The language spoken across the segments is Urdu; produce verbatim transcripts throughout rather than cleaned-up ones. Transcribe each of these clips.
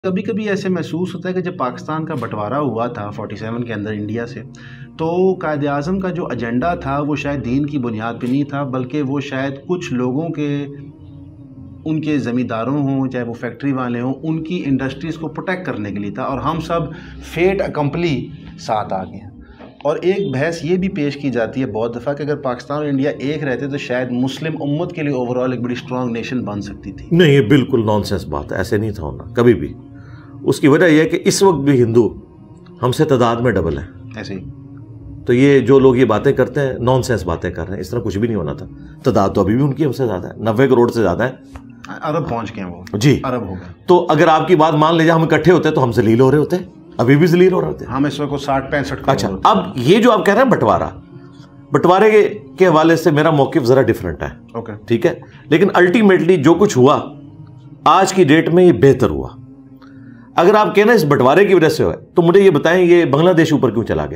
کبھی کبھی ایسے محسوس ہوتا ہے کہ جب پاکستان کا بٹوارا ہوا تھا فورٹی سیون کے اندر انڈیا سے، تو قائد اعظم کا جو ایجنڈا تھا وہ شاید دین کی بنیاد پہ نہیں تھا، بلکہ وہ شاید کچھ لوگوں کے، ان کے زمینداروں ہوں چاہے وہ فیکٹری والے ہوں، ان کی انڈسٹریز کو پروٹیکٹ کرنے کے لیے تھا، اور ہم سب فیٹ اکمپلی ساتھ آ گئے ہیں۔ اور ایک بحث یہ بھی پیش کی جاتی ہے بہت دفعہ کہ اگر پاکستان اور انڈیا ایک رہتے تو شاید مسلم امت کے لیے اوورآل ایک بڑی اسٹرانگ نیشن بن سکتی تھی۔ نہیں، یہ بالکل نان سینس بات ہے، ایسے نہیں تھا ہونا کبھی بھی۔ اس کی وجہ یہ ہے کہ اس وقت بھی ہندو ہم سے تعداد میں ڈبل ہیں، ایسے ہی۔ تو یہ جو لوگ یہ باتیں کرتے ہیں نان سینس باتیں کر رہے ہیں، اس طرح کچھ بھی نہیں ہونا تھا۔ تعداد تو ابھی بھی ان کی ہم سے زیادہ ہے، نوے کروڑ سے زیادہ ہے، عرب پہنچ گئے ہیں وہ، جی عرب ہو گئے۔ تو اگر آپ کی بات مان لیجیے ہم اکٹھے ہوتے تو ہم ذلیل ہو رہے ہوتے، ابھی بھی ذلیل ہو رہے ہوتے ہم اس وقت ساٹھ پینسٹھ۔ اچھا، اب یہ جو آپ کہہ رہے ہیں بٹوارا، بٹوارے کے حوالے سے میرا موقف ذرا ڈفرینٹ ہے، اوکے ٹھیک ہے، لیکن الٹیمیٹلی جو کچھ ہوا آج کی ڈیٹ میں یہ بہتر ہوا۔ اگر آپ کہنا اس بٹوارے کی وجہ سے ہوئے تو مجھے یہ بتائیں یہ بنگلہ دیش اوپر کیوں چلا گیا؟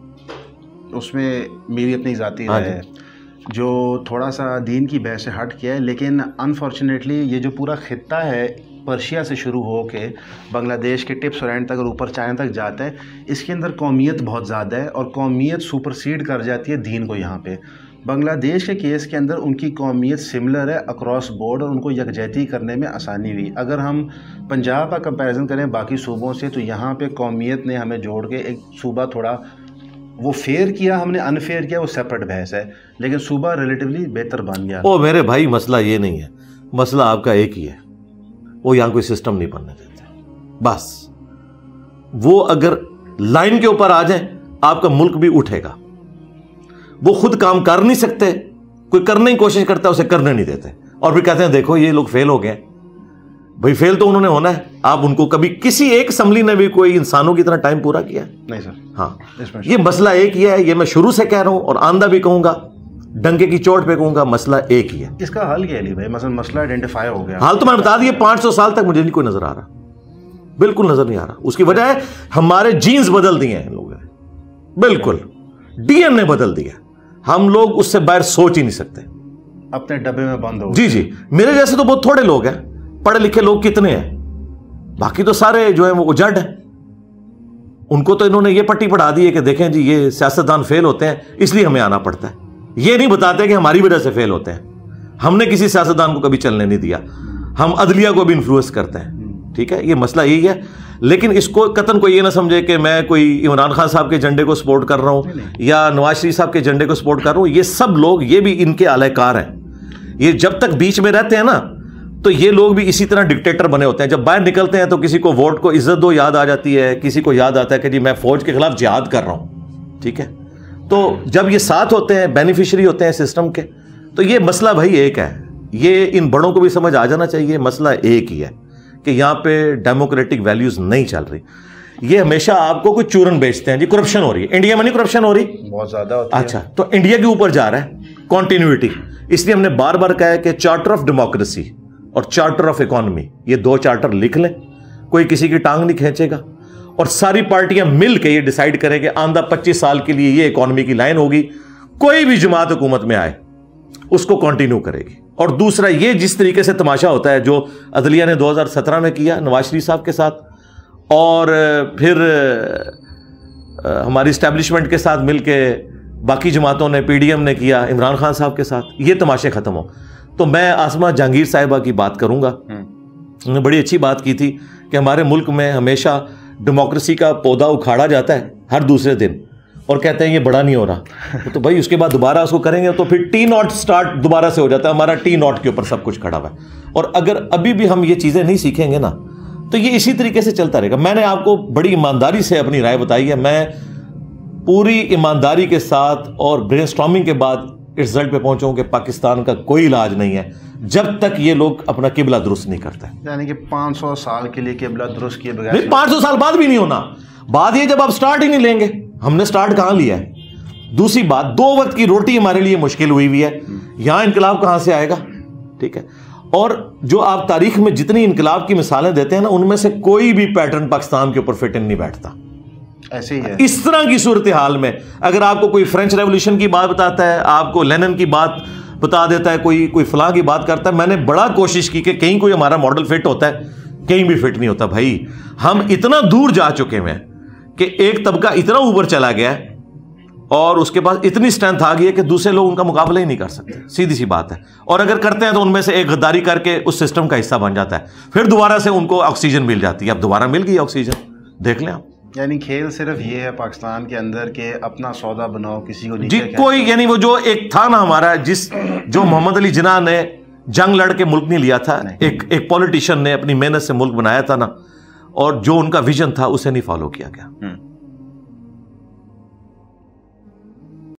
اس میں میری اپنی ذاتی رائے ہے جو تھوڑا سا دین کی بحث سے ہٹ کیا ہے، لیکن انفارچونیٹلی یہ جو پورا خطہ ہے پرشیا سے شروع ہو کے بنگلہ دیش کے ٹپس اور اینڈ تک اور اوپر چائنا تک جاتا ہے، اس کے اندر قومیت بہت زیادہ ہے اور قومیت سپرسیڈ کر جاتی ہے دین کو۔ یہاں پہ بنگلہ دیش کے کیس کے اندر ان کی قومیت سملر ہے اکراس بورڈ اور ان کو یکجہتی کرنے میں آسانی ہوئی۔ اگر ہم پنجاب کا کمپیریزن کریں باقی صوبوں سے تو یہاں پہ قومیت نے ہمیں جوڑ کے ایک صوبہ تھوڑا وہ فیئر کیا، ہم نے انفیئر کیا، وہ سیپریٹ بحث ہے، لیکن صوبہ ریلیٹیولی بہتر بن گیا۔ او میرے بھائی، مسئلہ یہ نہیں ہے، مسئلہ آپ کا ایک ہی ہے، وہ یہاں کوئی سسٹم نہیں بننے دیتے بس۔ وہ اگر لائن کے اوپر آ جائیں آپ کا ملک بھی اٹھے گا۔ وہ خود کام کر نہیں سکتے، کوئی کرنے کی کوشش کرتا ہے اسے کرنے نہیں دیتے، اور پھر کہتے ہیں دیکھو یہ لوگ فیل ہو گئے۔ بھائی فیل تو انہوں نے ہونا ہے، آپ ان کو کبھی کسی ایک اسمبلی نے بھی کوئی انسانوں کی طرح ٹائم پورا کیا؟ نہیں سر۔ ہاں، یہ مسئلہ ایک ہی ہے، یہ میں شروع سے کہہ رہا ہوں اور آندہ بھی کہوں گا، ڈنکے کی چوٹ پہ کہوں گا، مسئلہ ایک ہی ہے۔ اس کا حل کیا ہے علی بھائی؟ مثلا مسئلہ آئیڈینٹیفائی ہو گیا، حال تو میں بتا دیا، پانچ سو سال تک مجھے نہیں کوئی نظر آ رہا، بالکل نظر نہیں آ رہا۔ اس کی وجہ ہے ہمارے جینز بدل دیے ہیں ان لوگوں نے، بالکل ڈی این اے بدل دیا، ہم لوگ اس سے باہر سوچ ہی نہیں سکتے، اپنے ڈبے میں بند ہو۔ جی جی، میرے جیسے تو بہت تھوڑے لوگ ہیں، پڑھے لکھے لوگ کتنے ہیں، باقی تو سارے جو ہیں وہ جڈ ہیں۔ ان کو تو انہوں نے یہ پٹی پڑھا دی ہے کہ دیکھیں جی یہ سیاستدان فیل ہوتے ہیں اس لیے ہمیں آنا پڑتا ہے، یہ نہیں بتاتے کہ ہماری وجہ سے فیل ہوتے ہیں۔ ہم نے کسی سیاستدان کو کبھی چلنے نہیں دیا، ہم عدلیہ کو بھی انفلوئنس کرتے ہیں، ٹھیک ہے، یہ مسئلہ یہی ہے۔ لیکن اس کو قطن کوئی یہ نہ سمجھے کہ میں کوئی عمران خان صاحب کے جھنڈے کو سپورٹ کر رہا ہوں یا نواز شریف صاحب کے جھنڈے کو سپورٹ کر رہا ہوں۔ یہ سب لوگ، یہ بھی ان کے اعلی کار ہیں، یہ جب تک بیچ میں رہتے ہیں نا تو یہ لوگ بھی اسی طرح ڈکٹیٹر بنے ہوتے ہیں۔ جب باہر نکلتے ہیں تو کسی کو ووٹ کو عزت دو یاد آ جاتی ہے، کسی کو یاد آتا ہے کہ جی میں فوج کے خلاف جہاد کر رہا ہوں، ٹھیک ہے۔ تو جب یہ ساتھ ہوتے ہیں، بینیفیشری ہوتے ہیں سسٹم کے، تو یہ مسئلہ بھائی ایک ہے۔ یہ ان بڑوں کو بھی سمجھ آ جانا چاہیے، مسئلہ ایک ہی ہے کہ یہاں پہ ڈیموکریٹک ویلیوز نہیں چل رہی۔ یہ ہمیشہ آپ کو کوئی چورن بیچتے ہیں، جی کرپشن ہو رہی ہے، انڈیا میں نہیں کرپشن ہو رہی، بہت زیادہ ہوتی ہے۔ اچھا، تو انڈیا کے اوپر جا رہا ہے کنٹینیوٹی، اس لیے ہم نے بار بار کہا ہے کہ چارٹر آف ڈیموکریسی اور چارٹر آف اکانومی، یہ دو چارٹر لکھ لیں، کوئی کسی کی ٹانگ نہیں کھینچے گا، اور ساری پارٹیاں مل کے یہ ڈیسائیڈ کریں کہ آندہ پچیس سال کے لیے یہ اکانومی کی لائن ہوگی، کوئی بھی جماعت حکومت میں آئے اس کو کنٹینیو کرے گی۔ اور دوسرا یہ جس طریقے سے تماشا ہوتا ہے جو عدلیہ نے دو ہزار سترہ میں کیا نواز شریف صاحب کے ساتھ، اور پھر ہماری اسٹیبلشمنٹ کے ساتھ مل کے باقی جماعتوں نے، پی ڈی ایم نے کیا عمران خان صاحب کے ساتھ، یہ تماشے ختم ہو۔ تو میں آسمہ جہانگیر صاحبہ کی بات کروں گا، انہوں نے بڑی اچھی بات کی تھی کہ ہمارے ملک میں ہمیشہ ڈیموکریسی کا پودا اکھاڑا جاتا ہے ہر دوسرے دن اور کہتے ہیں یہ بڑا نہیں ہو رہا، تو بھائی اس کے بعد دوبارہ اس کو کریں گے تو پھر ٹی ناٹ سٹارٹ دوبارہ سے ہو جاتا ہے، ہمارا ٹی ناٹ کے اوپر سب کچھ کھڑا ہوا ہے۔ اور اگر ابھی بھی ہم یہ چیزیں نہیں سیکھیں گے نا تو یہ اسی طریقے سے چلتا رہے گا۔ میں نے آپ کو بڑی ایمانداری سے اپنی رائے بتائی ہے، میں پوری ایمانداری کے ساتھ اور برین اسٹارمنگ کے بعد اس رزلٹ پہ پہنچوں کہ پاکستان کا کوئی علاج نہیں ہے جب تک یہ لوگ اپنا قبلہ درست نہیں کرتے۔ یعنی کہ پانچ سو سال کے لیے قبلہ درست کیے بغیر نہیں، پانچ سو سال بعد بھی نہیں ہونا۔ بات یہ جب آپ سٹارٹ ہی نہیں لیں گے، ہم نے سٹارٹ کہاں لیا ہے؟ دوسری بات، دو وقت کی روٹی ہمارے لیے مشکل ہوئی ہوئی ہے، یہاں انقلاب کہاں سے آئے گا؟ ٹھیک ہے، اور جو آپ تاریخ میں جتنی انقلاب کی مثالیں دیتے ہیں نا ان میں سے کوئی بھی پیٹرن پاکستان کے اوپر فٹ ان نہیں بیٹھتا۔ ایسے ہی ہے اس طرح کی صورتحال میں اگر آپ کو کوئی فرینچ ریولوشن کی بات بتاتا ہے، آپ کو لینن کی بات بتا دیتا ہے، کوئی کوئی فلاں کی بات کرتا ہے، میں نے بڑا کوشش کی کہ کہیں کوئی ہمارا ماڈل فٹ ہوتا ہے کہیں بھی فٹ نہیں ہوتا بھائی. ہم اتنا دور جا چکے ہیں کہ ایک طبقہ اتنا اوپر چلا گیا ہے اور اس کے پاس اتنی اسٹرینتھ آ گئی ہے کہ دوسرے لوگ ان کا مقابلہ ہی نہیں کر سکتے. سیدھی سی بات ہے. اور اگر کرتے ہیں تو ان میں سے ایک غداری کر کے اس سسٹم کا حصہ بن جاتا ہے, پھر دوبارہ سے ان کو آکسیجن مل جاتی ہے. اب دوبارہ مل گئی آکسیجن, دیکھ لیں آپ. یعنی کھیل صرف یہ ہے پاکستان کے اندر کہ اپنا سودا بناؤ, کسی کو جی کوئی, یعنی وہ جو ایک تھا نا ہمارا, جس جو محمد علی جناح نے جنگ لڑ کے ملک نہیں لیا تھا, ایک ایک پولیٹیشین نے اپنی محنت سے ملک بنایا تھا نا, اور جو ان کا ویژن تھا اسے نہیں فالو کیا گیا.